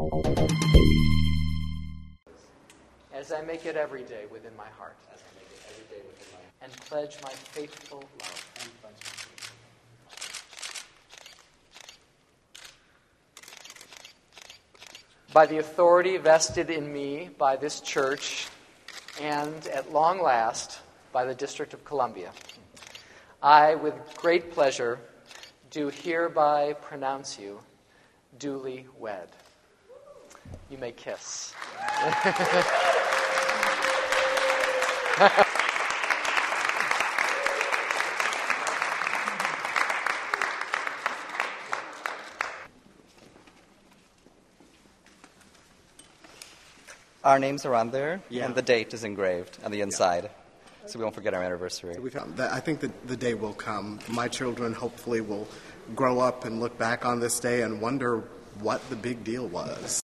As I make it every day within my heart. And pledge my faithful love. By the authority vested in me by this church and, at long last, by the District of Columbia, I, with great pleasure, do hereby pronounce you duly wed. You may kiss. Our names are on there, Yeah. and the date is engraved on the inside, so we won't forget our anniversary. I think that the day will come. My children hopefully will grow up and look back on this day and wonder what the big deal was.